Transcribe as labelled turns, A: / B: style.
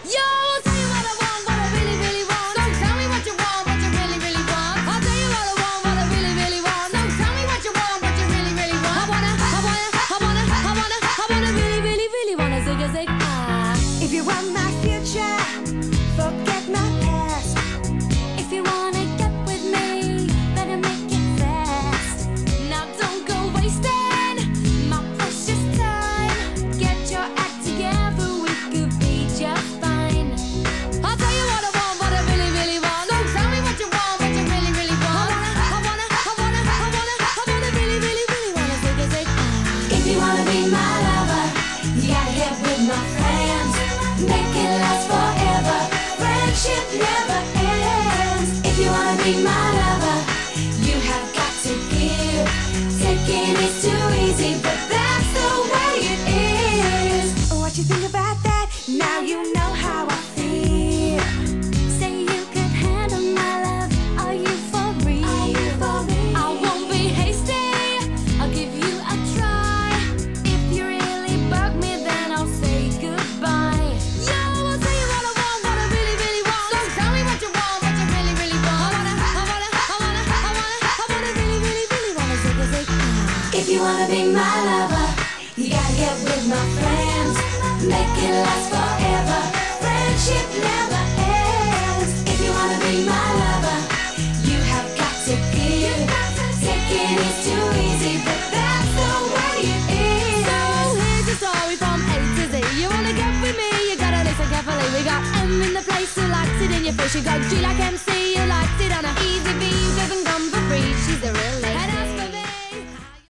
A: Yo, I'll tell you what I want, what I really, really want. So tell me what you want, what you really, really want. I'll tell you what I want, what I really, really want. So tell me what you want, what you really, really want. I wanna really, really, really wanna zig a zig.
B: If you want my future, forget my past.
A: If you wanna get with me, better make it fast. Now don't go wasting my precious time. Get your act together, we could be just fine. I'll tell you what I want, what I really, really want. So tell me what you want, what you really, really want. I wanna really, really, really wanna zig a zig.
B: If you wanna be my lover, you gotta get with my friends. Make it last forever. Friendship never ends. If you wanna be my lover, you have got to give. Taking is too easy, but that's the way it is. What you think about that? Now you know how I feel.
A: Say you could handle my love. Are you for real?
B: Are you for real?
A: I won't be hasty. I'll give you a try. If you really bug me, then I'll say goodbye. Yo, I'll tell you what I want, what I really, really want. So tell me what you want, what you really, really want. I wanna really, really, really wanna zig a zig.
B: If you wanna be my lover, you gotta get with my friends. Make it last forever. Friendship never ends. If you wanna be my lover, you have got to give. Taking is too easy, but that's the way it is.
A: So here's your story from A to Z. You wanna get with me, you gotta listen carefully. We got M in the place who likes it in your face. You got G like MC.